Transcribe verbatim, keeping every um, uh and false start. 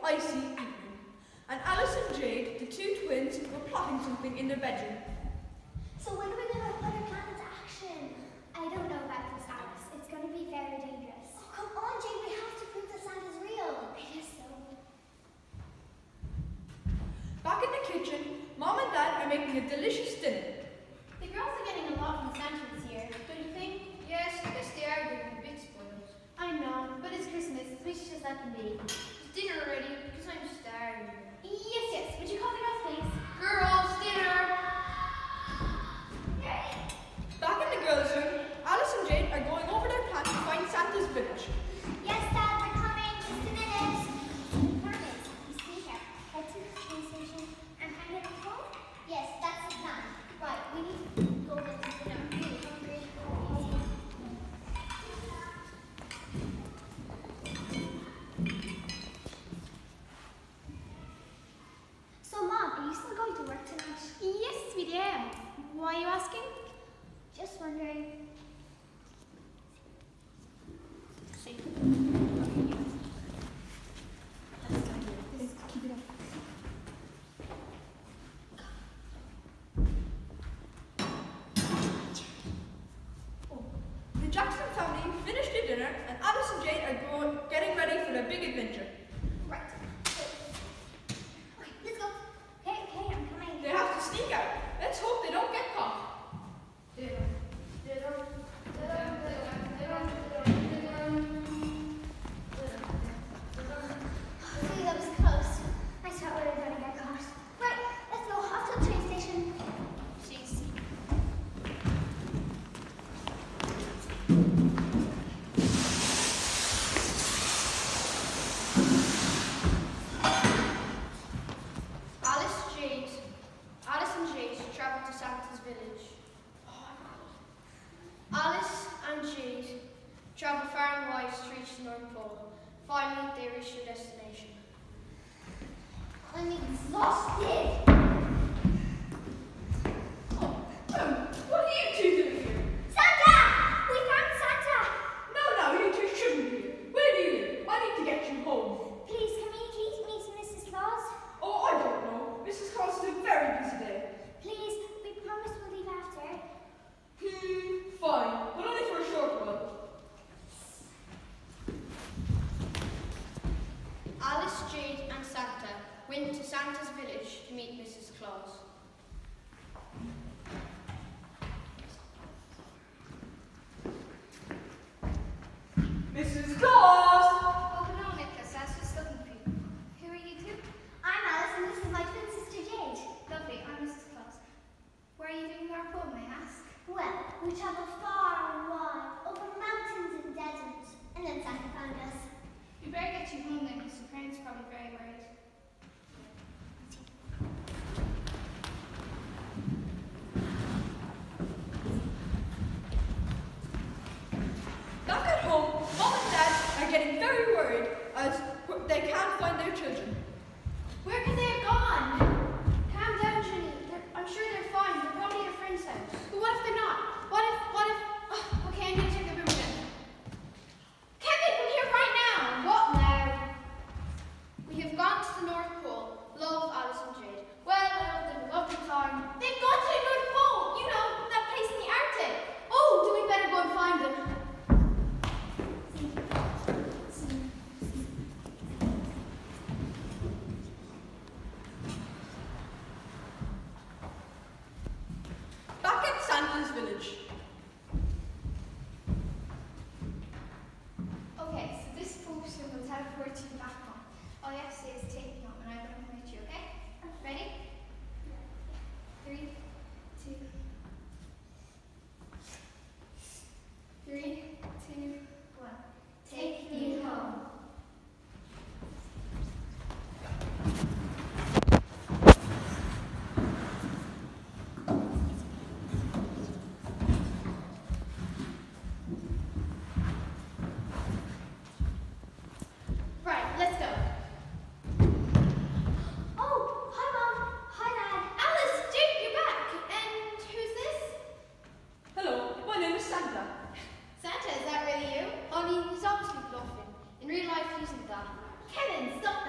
icy evening, and Alice and Jade, the two twins, were plotting something in their bedroom. So when are we going to put our plan into action? I don't know about this, Alice. It's going to be very dangerous. Oh, come on, Jade. We have to prove that Santa's real. I guess so. Back in the kitchen, Mom and Dad are making a delicious dinner. The girls are getting a lot from Santa this year, don't you think? Yes, I guess they are getting a bit spoiled. I know, but it's Christmas. We should just let them be. Is dinner ready? Because I'm starving. Yes, yes. Would you call the girls, please? Girls, dinner! Back in the girls' room, Alice and Jade are going over their plan to find Santa's village. Yes, Dad, we're coming. Just a minute. The plan is, you see here, head to the train station and find it at home. Yes, that's the plan. Right, we need to go get some dinner. I'm really hungry. So, Mom, are you still going to work tonight? Yes, sweetie, I am. Why are you asking? Just wondering. See. Keep it up. The Jackson family finished their dinner, and Alice and Jade are going, getting ready for their big adventure. Right. Okay, let's go. Hey, hey, I'm coming. They have to sneak out. Let's hope they don't get caught. See, that was close. I thought we were going to get caught. Right, let's go off to the train station. She's... Alice, Jade. Alice and Jade travel to Santa's village. Alice and Jade travel far and wide to reach the North Pole. Finally, they reach their destination. I'm exhausted. Oh, um, what are you two doing here? Santa! We found Santa! No, no, you two shouldn't be here. Where do you live? I need to get you home. Please, can we please meet Missus Claus? Oh, I don't know. Missus Claus is a very busy day. Please, we promise we'll leave after. Hmm, fine, but only for a short while. Alice, Jade, and Santa went to Santa's village to meet Missus Claus. Missus Claus! Oh, hello, Nicholas. I was just looking for you. Who are you two? I'm Alice and this is my twin sister Jade. Lovely. I'm Missus Claus. Where are you doing your home, may I ask? Well, we traveled far and wide, over mountains and deserts, and then Santa found us. We better get you home then, because your parents are probably very worried. Back at home, Mom and Dad are getting very worried as they can't find their children. Where could they have gone? Calm down, Trini. They're, I'm sure they're fine. They're probably at a friend's house. But what if they're not? What if, what if... Oh, okay, I'm going to check the room again. Kevin, come here right now. What now? We have gone to the North Pole. Love, Alice and Jade. Well, I hope they have a lovely time. They've gone to the North Pole. You know, that place in the Arctic. Oh, do we better go and find them? Back at Santa's village. Okay, so this potion will teleport you back home. All you have to say is take me home and I'm going to meet you, okay? Ready? Three, two, three, two, one. Take me home. Right, let's go. Oh, hi Mom. Hi Dad. Alice, Jade, you're back. And who's this? Hello, my name is Santa. Santa, is that really you? Honey, he's obviously bluffing. In real life, he isn't that. Kevin, stop